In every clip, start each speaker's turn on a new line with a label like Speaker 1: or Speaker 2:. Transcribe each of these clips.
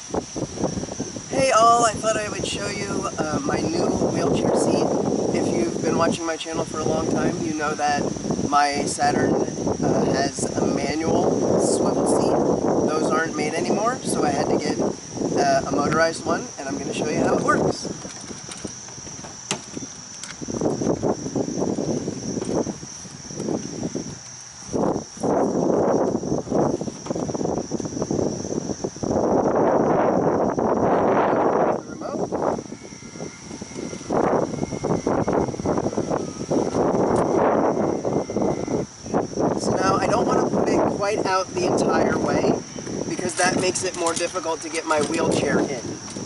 Speaker 1: Hey all, I thought I would show you my new wheelchair seat. If you've been watching my channel for a long time, you know that my Saturn has a manual swivel seat. Those aren't made anymore, so I had to get a motorized one, and I'm going to show you how it works. So now I don't want to put it quite out the entire way because that makes it more difficult to get my wheelchair in.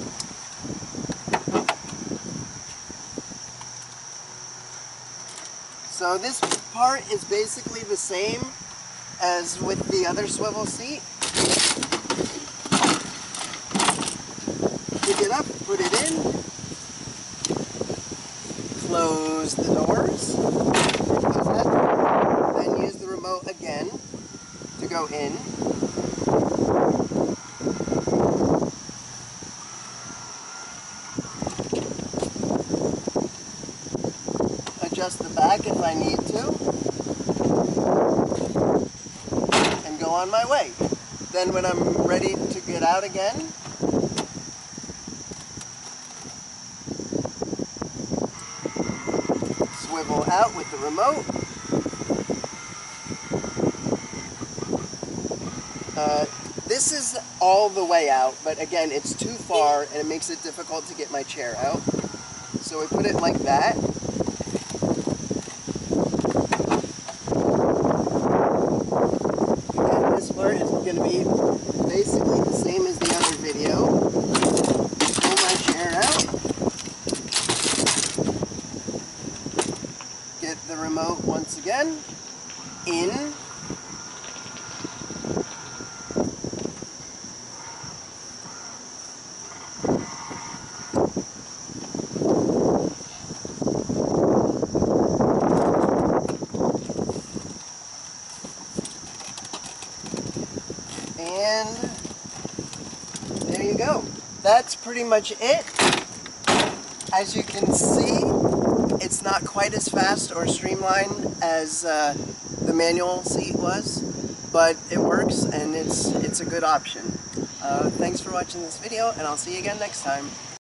Speaker 1: So this part is basically the same as with the other swivel seat. Pick it up, put it in, close the doors, close that, then use the remote again to go in. Adjust the back if I need to, and go on my way. Then when I'm ready to get out again, swivel out with the remote. This is all the way out, but again, it's too far and it makes it difficult to get my chair out. So we put it like that. And this part is going to be basically the same as the other video. Pull my chair out. Get the remote once again. In. And there you go. That's pretty much it. As you can see, it's not quite as fast or streamlined as the manual seat was, but it works and it's a good option. Thanks for watching this video, and I'll see you again next time.